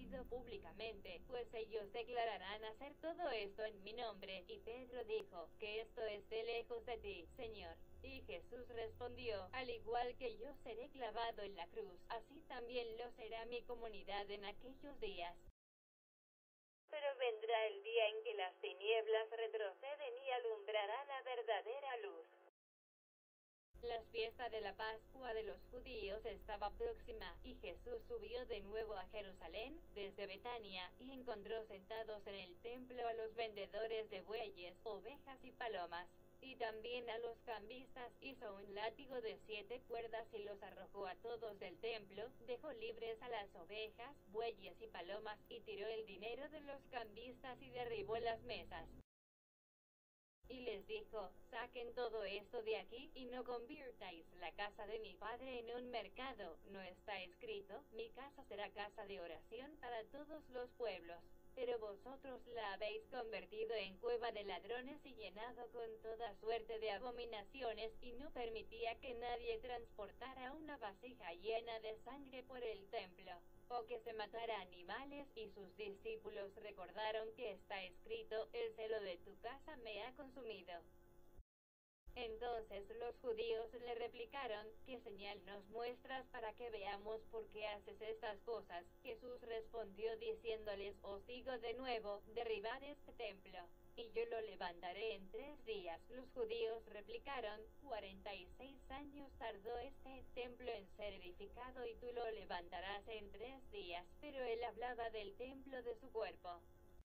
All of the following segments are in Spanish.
prohibido públicamente, pues ellos declararán hacer todo esto en mi nombre. Y Pedro dijo, que esto esté lejos de ti, Señor. Y Jesús respondió, al igual que yo seré clavado en la cruz, así también lo será mi comunidad en aquellos días. Pero vendrá el día en que las tinieblas retroceden y alumbrará la verdadera luz. La fiesta de la Pascua de los judíos estaba próxima, y Jesús subió de nuevo a Jerusalén, desde Betania, y encontró sentados en el templo a los vendedores de bueyes, ovejas y palomas, y también a los cambistas. Hizo un látigo de 7 cuerdas y los arrojó a todos del templo, dejó libres a las ovejas, bueyes y palomas, y tiró el dinero de los cambistas y derribó las mesas. Y les dijo, saquen todo esto de aquí, y no convirtáis la casa de mi padre en un mercado. ¿No está escrito, mi casa será casa de oración para todos los pueblos? Pero vosotros la habéis convertido en cueva de ladrones y llenado con toda suerte de abominaciones. Y no permitía que nadie transportara una vasija llena de sangre por el templo, o que se matara animales. Y sus discípulos recordaron que está escrito, el celo de tu casa me ha consumido. Entonces los judíos le replicaron, ¿qué señal nos muestras para que veamos por qué haces estas cosas? Jesús respondió diciéndoles, os digo de nuevo, derribad este templo, y yo lo levantaré en 3 días. Los judíos replicaron, 46 años tardó este templo en ser edificado y tú lo levantarás en 3 días. Pero él hablaba del templo de su cuerpo.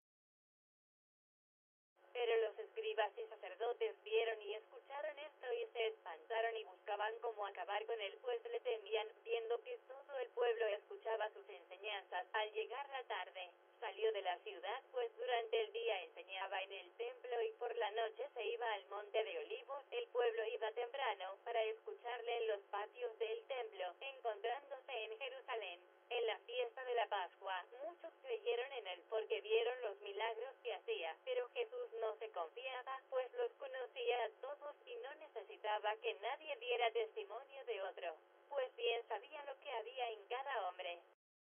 Pero los escribas y sacerdotes vieron y escucharon esto y se espantaron y buscaban cómo acabar con él, pues le temían, viendo que todo el pueblo escuchaba sus enseñanzas. Al llegar la tarde, salió de la ciudad, pues durante el día enseñaba en el templo y por la noche se iba al monte de Olivos. El pueblo iba temprano para escucharle en los patios del templo, encontrándose en Jerusalén. En la fiesta de la Pascua, muchos creyeron en él porque vieron los milagros que hacía, pero Jesús no se confiaba, pues los conocía a todos y no necesitaba que nadie diera testimonio de otro, pues bien sabía lo que había en cada hombre.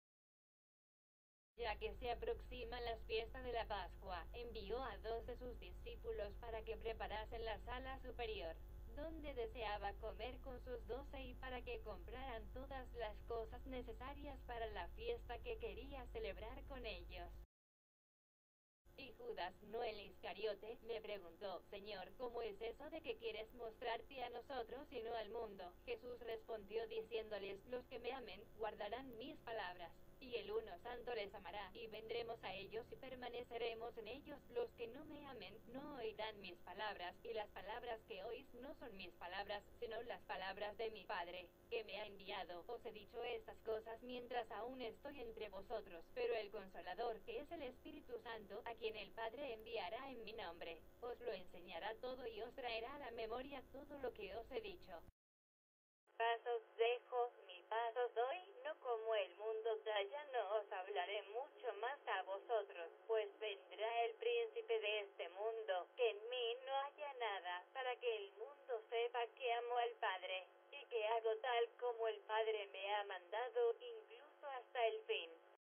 Ya que se aproximan las fiestas de la Pascua, envió a 2 de sus discípulos para que preparasen la sala superior, donde deseaba comer con sus 12 y para que compraran todas las cosas necesarias para la fiesta que quería celebrar con ellos. Y Judas, no el Iscariote, le preguntó, Señor, ¿cómo es eso de que quieres mostrarte a nosotros y no al mundo? Jesús respondió diciéndoles, los que me amen, guardarán mis palabras, y el uno santo les amará, y vendremos a ellos y permaneceremos en ellos. Los que no me amen, no oirán mis palabras, y las palabras que oís no son mis palabras, sino las palabras de mi Padre, que me ha enviado. Os he dicho estas cosas mientras aún estoy entre vosotros, pero el Consolador, que es el Espíritu Santo, a quien el Padre enviará en mi nombre, os lo enseñará todo y os traerá a la memoria todo lo que os he dicho. Paz os dejo, mi paz os doy, no como el mundo da, ya no os hablaré mucho más a vosotros, pues vendrá el príncipe de este mundo, que en mí no haya nada, para que el mundo sepa que amo al Padre, y que hago tal como el Padre me ha mandado, incluso hasta el fin.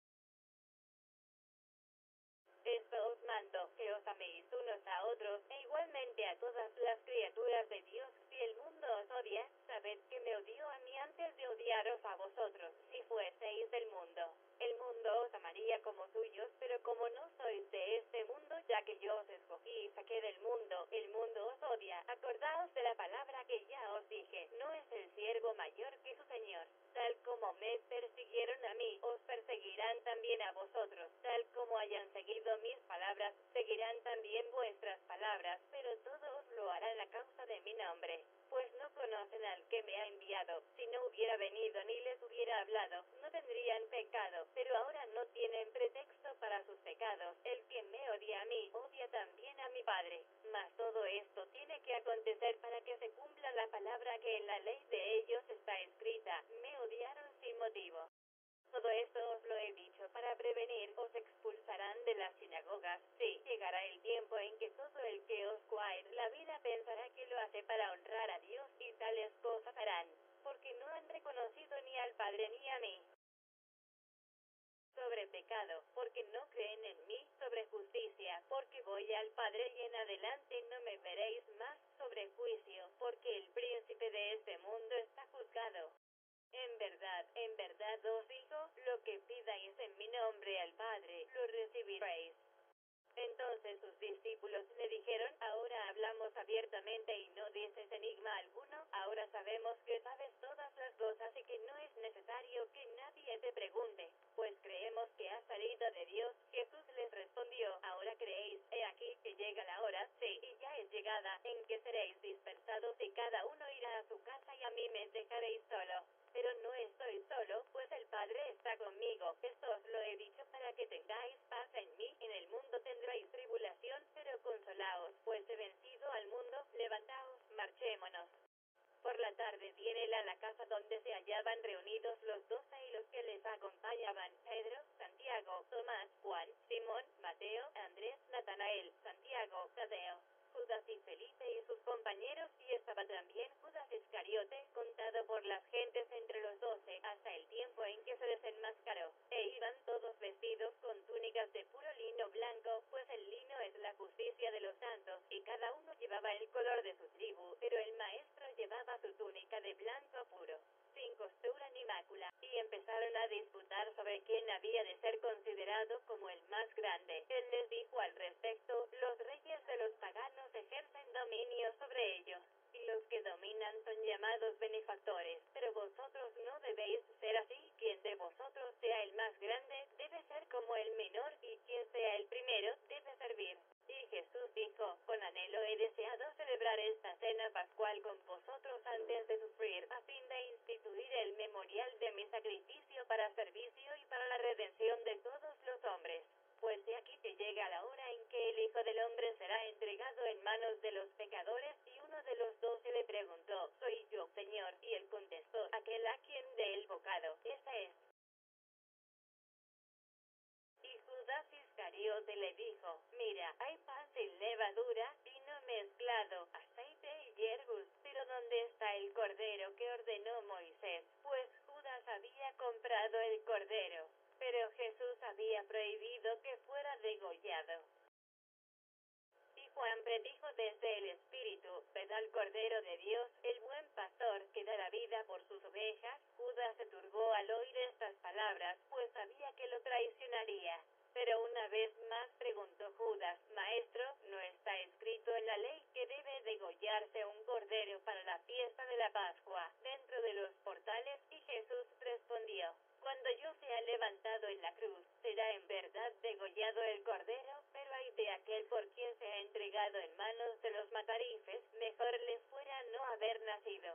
Esto os mando, que os améis unos a otros, e igualmente a todas las criaturas de Dios. Si el mundo os odia, sabed que me odió a mí antes de odiaros a vosotros. Si fueseis del mundo, el mundo os amaría como suyos, pero como no sois de este mundo, ya que yo os escogí y saqué del mundo, el mundo os odia. Acordaos de la palabra que ya os dije, no es el siervo mayor que su señor. Tal como me persiguieron a mí, os perseguirán también a vosotros. Tal como hayan seguido mis palabras, seguirán también vuestras palabras, pero todos lo harán a causa de mi nombre, pues no conocen al que me ha enviado. Si no hubiera venido ni les hubiera hablado, no tendrían pecado, pero ahora no tienen pretexto para sus pecados. El que me odia a mí, odia también a mi Padre. Mas todo esto tiene que acontecer para que se cumpla la palabra que en la ley de ellos está escrita, me odiaron sin motivo. Todo esto os lo he dicho para prevenir, os expulsarán de las sinagogas. Sí, llegará el tiempo en que todo el que os cuae la vida pensará que lo hace para honrar a Dios, y tales cosas harán, porque no han reconocido ni al Padre ni a mí. sobre pecado, porque no creen en mí, sobre justicia, porque voy al Padre y en adelante no me veréis más, sobre juicio, porque el príncipe de este mundo está juzgado. En verdad os digo, lo que pidáis en mi nombre al Padre, lo recibiréis. Entonces sus discípulos le dijeron, ahora hablamos abiertamente y no dices enigma alguno, ahora sabemos que sabes todas las cosas y que no es necesario que nadie te pregunte, pues creemos que has salido de Dios. Jesús les respondió, ahora creéis, he aquí que llega la hora, sí, y ya es llegada, en que seréis dispersados y cada uno irá a su casa y a mí me dejaréis solo. Pero no estoy solo, pues el Padre está conmigo. Esto os lo he dicho para que tengáis paz en mí. En el mundo tendréis tribulación, pero consolaos, pues he vencido al mundo. Levantaos, marchémonos. Por la tarde viene él a la casa donde se hallaban reunidos los 12 y los que les acompañaban, Pedro, Santiago, Tomás, Juan, Simón, Mateo, Andrés, Natanael, Santiago, Tadeo, Judas y Felipe y sus compañeros, y estaba también Judas Iscariote, contado por las gentes entre los 12, hasta el tiempo en que se desenmascaró, e iban todos vestidos con túnicas de puro lino blanco, pues el lino es la justicia de los santos, y cada uno llevaba el color de su tribu, pero el maestro llevaba su túnica de blanco puro, sin costura ni mácula, y empezaron a disputar sobre quién había de ser considerado como el más grande. Él les dijo al respecto, los reyes de los paganos ejercen dominio sobre ellos, y los que dominan son llamados benefactores, pero vosotros no debéis ser así. Quien de vosotros sea el más grande, debe ser como el menor, y quien sea el primero, debe servir. Y Jesús dijo, con anhelo he deseado celebrar esta cena pascual con vosotros antes de sufrir, a fin de instituir el memorial de mi sacrificio para servicio y para la redención de todos los hombres. Pues de aquí que llega la hora en que el Hijo del Hombre será entregado en manos de los pecadores, y uno de los 12 le preguntó, soy yo, Señor, y él contestó, aquel a quien dé el bocado, ese es. Y Judas Iscariote le dijo, mira, hay pan sin levadura, vino mezclado, aceite y hierbas, pero ¿dónde está el cordero que ordenó Moisés? Pues Judas había comprado el cordero, pero Jesús había prohibido que fuera degollado. Y Juan predijo desde el Espíritu, ved al Cordero de Dios, el buen pastor, que da la vida por sus ovejas. Judas se turbó al oír estas palabras, pues sabía que lo traicionaría. Pero una vez más preguntó Judas, Maestro, ¿no está escrito en la ley que debe degollarse un cordero para la fiesta de la Pascua, dentro de los portales? Y Jesús respondió, cuando yo sea levantado en la cruz, será en verdad degollado el cordero, pero hay de aquel por quien se ha entregado en manos de los matarifes, mejor le fuera no haber nacido.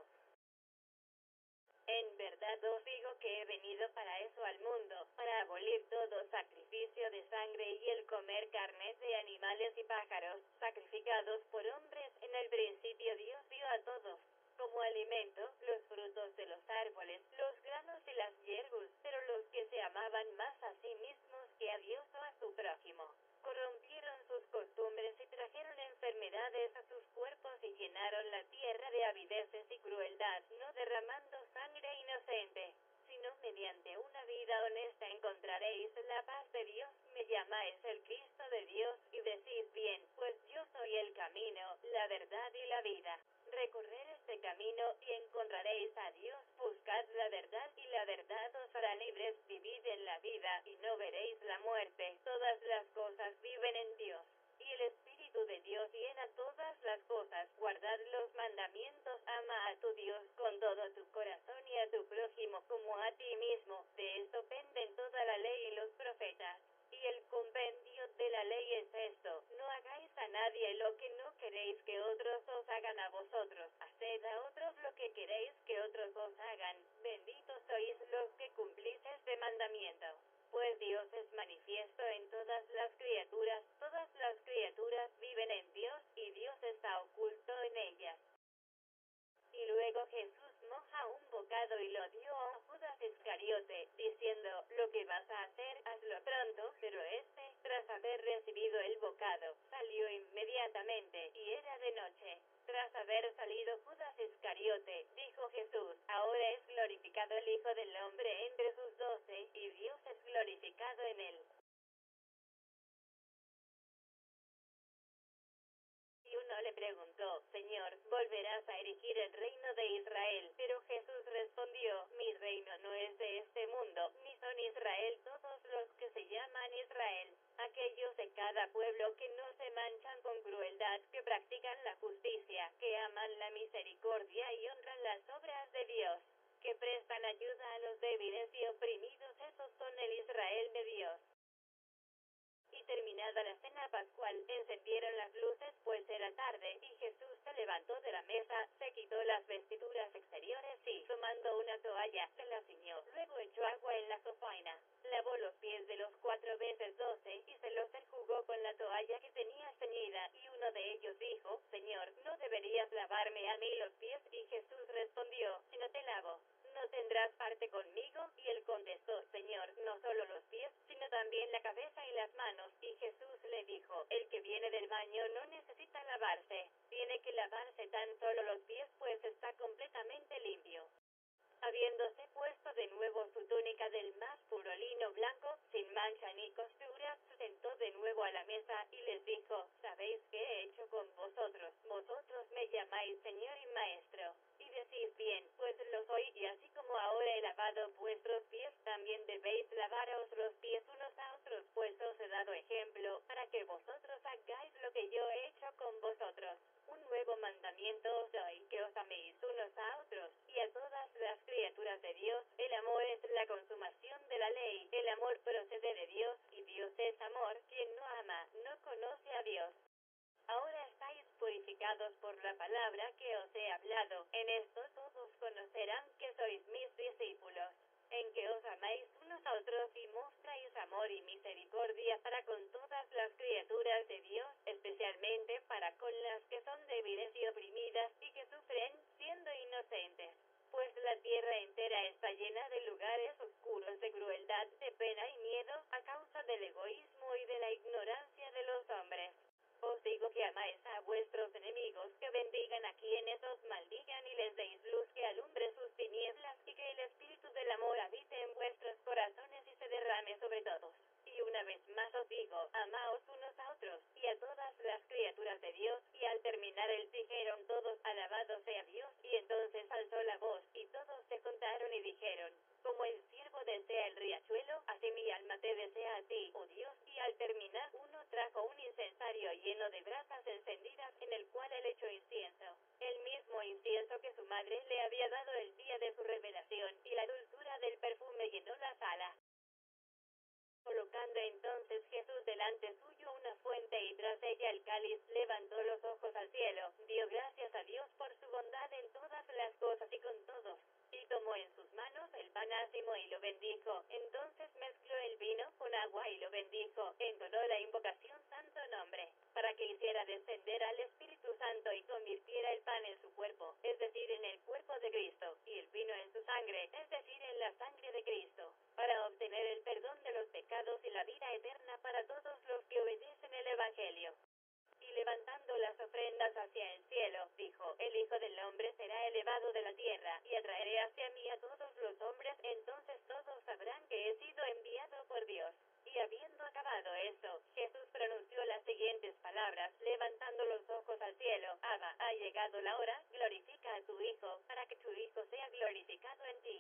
En verdad os digo que he venido para eso al mundo, para abolir todo sacrificio de sangre y el comer carne de animales y pájaros, sacrificados por hombres. En el principio Dios dio a todos, como alimento, los frutos de los árboles, los granos y las hierbas, pero los que se amaban más a sí mismos que a Dios o a su prójimo, corrompieron sus costumbres y trajeron enfermedades a sus cuerpos y llenaron la tierra de avideces y crueldad, no derramando sangre inocente, sino mediante una vida honesta encontraréis la paz de Dios. Me llamáis el Cristo de Dios, y decís bien, pues yo soy el camino, la verdad y la vida. Recorred este camino, y encontraréis a Dios. Buscad la verdad, y la verdad os hará libres. Vivid en la vida, y no veréis la muerte. Todas las cosas viven en Dios, y el Espíritu de Dios llena todas las cosas. Guardad los mandamientos, ama a tu Dios con todo tu corazón y a tu prójimo como a ti mismo. De esto penden toda la ley y los profetas. Y el compendio de la ley es esto, no hagáis a nadie lo que no queréis que otros os hagan a vosotros, haced a otros lo que queréis que otros os hagan. Benditos sois los que cumplís este mandamiento. Pues Dios es manifiesto en todas las criaturas viven en Dios, y Dios está oculto en ellas. Y luego Jesús moja un bocado y lo dio a Judas Iscariote, diciendo, lo que vas a hacer, hazlo pronto, pero tras tras haber recibido el bocado, salió inmediatamente, y era de noche. Tras haber salido Judas Iscariote, dijo Jesús: ahora es glorificado el Hijo del Hombre entre sus 12, y Dios es glorificado en él. Y uno le preguntó: Señor, ¿volverás a erigir el reino de Israel? Pero Jesús respondió: mi reino no es de este mundo, ni son Israel todos los que se llaman Israel, aquellos de cada pueblo que no se manchan con crueldad, que practican la justicia, que aman la misericordia y honran las obras de Dios, que prestan ayuda a los débiles y oprimidos, esos son el Israel de Dios. Y terminada la cena pascual, encendieron las luces, pues era tarde, y Jesús se levantó de la mesa, se quitó las vestiduras exteriores y, tomando una toalla, se la ciñó. Luego echó agua en la jofaina, lavó los pies de los 4 veces 12, y se los enjugó con la toalla que tenía ceñida. Y uno de ellos dijo: Señor, ¿no deberías lavarme a mí los pies? Y Jesús respondió: si no te lavo, no tendrás parte conmigo. Y él contestó: Señor, no solo los pies, sino también la cabeza y las manos. Y Jesús le dijo: el que viene del baño no necesita lavarse, tiene que lavarse tan solo los pies, pues está completamente limpio. Habiéndose puesto de nuevo su túnica del más puro lino blanco, sin mancha ni costura, se sentó de nuevo a la mesa, y les dijo: ¿sabéis qué he hecho con vosotros? Vosotros me llamáis Señor y Maestro, y decís bien, pues lo soy, y así como ahora he lavado vuestros pies, también debéis lavaros los pies unos a otros, pues os he dado ejemplo, para que vosotros hagáis lo que yo he hecho con vosotros. Un nuevo mandamiento os doy, que os améis unos a otros, y a todas las criaturas de Dios. El amor es la consumación de la ley, el amor procede de Dios, y Dios es amor. Quien no ama, no conoce a Dios. Ahora estáis purificados por la palabra que os he hablado. En esto todos conocerán que sois mis discípulos, en que os amáis unos a otros y mostráis amor y misericordia para con todas las criaturas de Dios, especialmente para con las que son débiles y oprimidas, y que sufren, siendo inocentes. Pues la tierra entera está llena de lugares oscuros de crueldad, de pena y miedo, a causa del egoísmo y de la ignorancia de los hombres. Os digo que amáis a vuestros enemigos, que bendigan a quienes os maldigan y les deis luz que alumbre sus tinieblas, y que el espíritu del amor habite en vuestros corazones y se derrame sobre todos. Y una vez más os digo: amaos unos a otros, y a todas las criaturas de Dios. Y al terminar él dijeron todos: alabado sea Dios. Y entonces alzó la voz, y todos se juntaron y dijeron: como el siervo desea el riachuelo, así mi alma te desea a ti, oh Dios. Y al terminar, uno trajo un incensario lleno de brasas encendidas, en el cual él echó incienso, el mismo incienso que su madre le había dado el día de su revelación, y la dulzura del perfume llenó la sala. Colocando entonces Jesús delante suyo una fuente y tras ella el cáliz, levantó los ojos al cielo, dio gracias a Dios por su bondad en todas las cosas y con todos, y tomó en sus manos el pan ácimo y lo bendijo. Entonces mezcló el vino con agua y lo bendijo, entonó la invocación santo nombre, para que hiciera descender al Espíritu Santo y convirtiera el pan en su cuerpo, es decir, en el cuerpo de Cristo, y el vino en su sangre, es decir, en la sangre de Cristo, para obtener el perdón de los pecados y la vida eterna para todos los que obedecen el Evangelio. Y levantando las ofrendas hacia el cielo, dijo: el Hijo del Hombre será elevado de la tierra, y atraeré hacia mí a todos los hombres. Entonces todos sabrán que he sido enviado por Dios. Y habiendo acabado esto, Jesús pronunció las siguientes palabras, levantando los ojos al cielo: Abba, ha llegado la hora, glorifica a tu Hijo, para que tu Hijo sea glorificado en ti.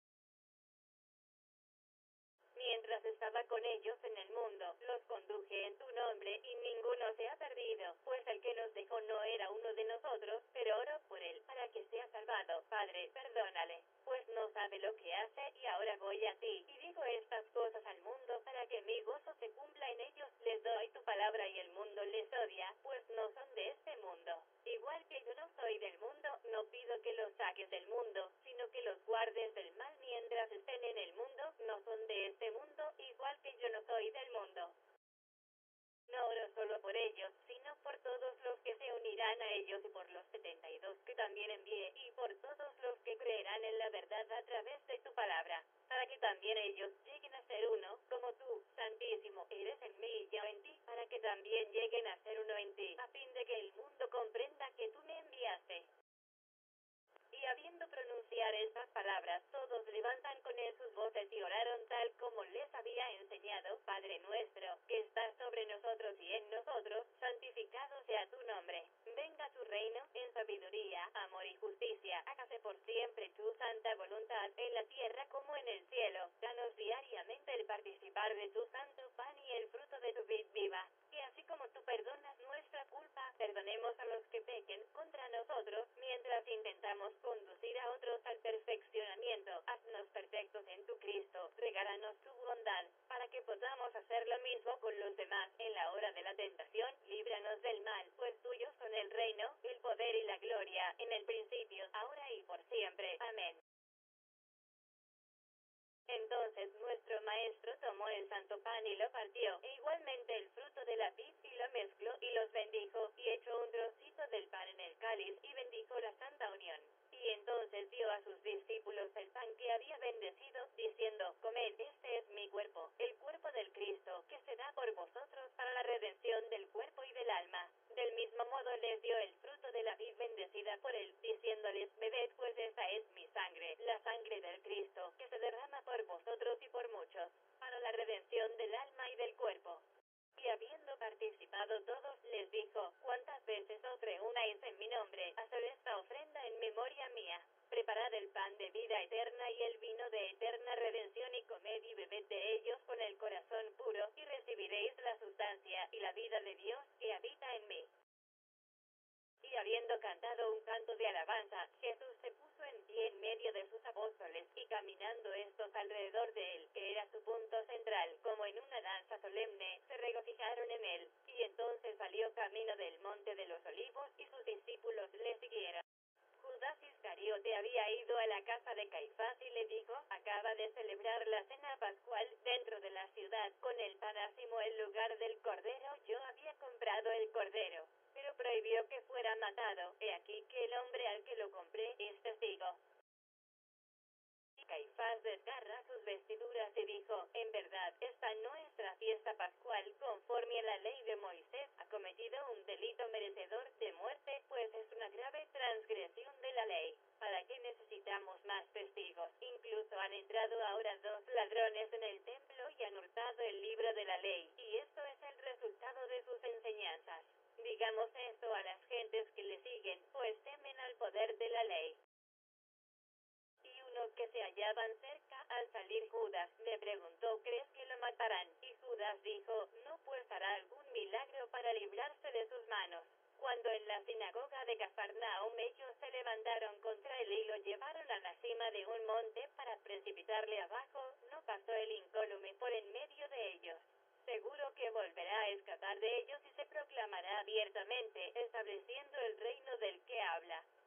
Mientras estaba con ellos en el mundo, los conduje en tu nombre, y ninguno se ha perdido, pues el que nos dejó no era uno de nosotros, pero oro por él, para que sea salvado. Padre, perdónale, pues no sabe lo que hace. Y ahora voy a ti, y digo estas cosas al mundo, para que mi gozo se cumpla en ellos. Les doy tu palabra, y el mundo les odia, pues no son de este mundo. Igual que yo no soy del mundo, no pido que los saques del mundo, sino que los guardes del mal mientras estén en el mundo. No son de este mundo, igual que yo no soy del mundo. No oro solo por ellos, sino por todos los que se unirán a ellos, y por los 72 que también envié, y por todos los que creerán en la verdad a través de tu palabra, para que también ellos lleguen a ser uno, como tú, Santísimo, eres en mí y yo en que también lleguen a ser uno en ti, a fin de que el mundo comprenda que tú me enviaste. Y habiendo pronunciar estas palabras, todos levantan con él sus voces y oraron tal como les había enseñado. Padre nuestro, que estás sobre nosotros y en nosotros, santificado sea tu nombre. Venga tu reino, en sabiduría, amor y justicia. Hágase por siempre tu santa voluntad, en la tierra como en el cielo. Danos diariamente el participar de tu santo pan y el fruto de tu vid viva. Que así como tú perdonas nuestra culpa, perdonemos a los que pequen contra nosotros, mientras intentamos conducir a otros al perfeccionamiento. Haznos perfectos en tu Cristo, regálanos tu bondad, para que podamos hacer lo mismo con los demás. En la hora de la tentación, líbranos del mal, pues tuyos son el reino, el poder y la gloria, en el principio, ahora y por siempre. Amén. Entonces nuestro maestro tomó el santo pan y lo partió, e igualmente el fruto de la vid, y lo mezcló, y los bendijo, y echó un trocito del pan en el cáliz, y bendijo la santa unión. Y entonces dio a sus discípulos el pan que había bendecido, diciendo, comed, este es mi cuerpo, el cuerpo del Cristo, que se da por vosotros para la redención del cuerpo y del alma. Del mismo modo les dio el fruto de la vid bendecida por él, diciéndoles, bebed, pues esta es mi sangre, la sangre del Cristo, que se derrama por vosotros y por muchos, para la redención del alma y del cuerpo. Y habiendo participado todos, les dijo, cuántas veces os reunáis en mi nombre, haced esta ofrenda en memoria mía. Preparad el pan de vida eterna y el vino de eterna redención, y comed y bebed de ellos con el corazón puro, y recibiréis la sustancia y la vida de Dios que habita en mí. Y habiendo cantado un canto de alabanza, Jesús se puso en pie en medio de sus apóstoles, y caminando estos alrededor de él, que era su punto central, como en una danza solemne, se regocijaron en él. Y entonces salió camino del monte de los olivos, y sus discípulos le siguieron. Judas Iscariote había ido a la casa de Caifás y le dijo, acaba de celebrar la cena pascual dentro de la ciudad, con el parásimo en lugar del cordero. Yo había comprado el cordero, pero prohibió que fuera matado. He aquí que el hombre al que lo compré es testigo. Y Caifás desgarra sus vestiduras y dijo, en verdad, esta no es nuestra fiesta pascual, conforme a la ley de Moisés, ha cometido un delito merecedor de muerte, pues es una grave transgresión de la ley. ¿Para qué necesitamos más testigos? Incluso han entrado ahora dos ladrones en el templo y han hurtado el libro de la ley, y esto es el resultado de sus enseñanzas. Digamos esto a las gentes que le siguen, pues temen al poder de la ley. Y uno que se hallaban cerca, al salir Judas, le preguntó, ¿crees que lo matarán? Y Judas dijo, no, pues hará algún milagro para librarse de sus manos. Cuando en la sinagoga de Cafarnaum ellos se levantaron contra él y lo llevaron a la cima de un monte para precipitarle abajo, no pasó el incólume por en medio de ellos. Seguro que volverá a escapar de ellos y se proclamará abiertamente, estableciendo el reino del que habla.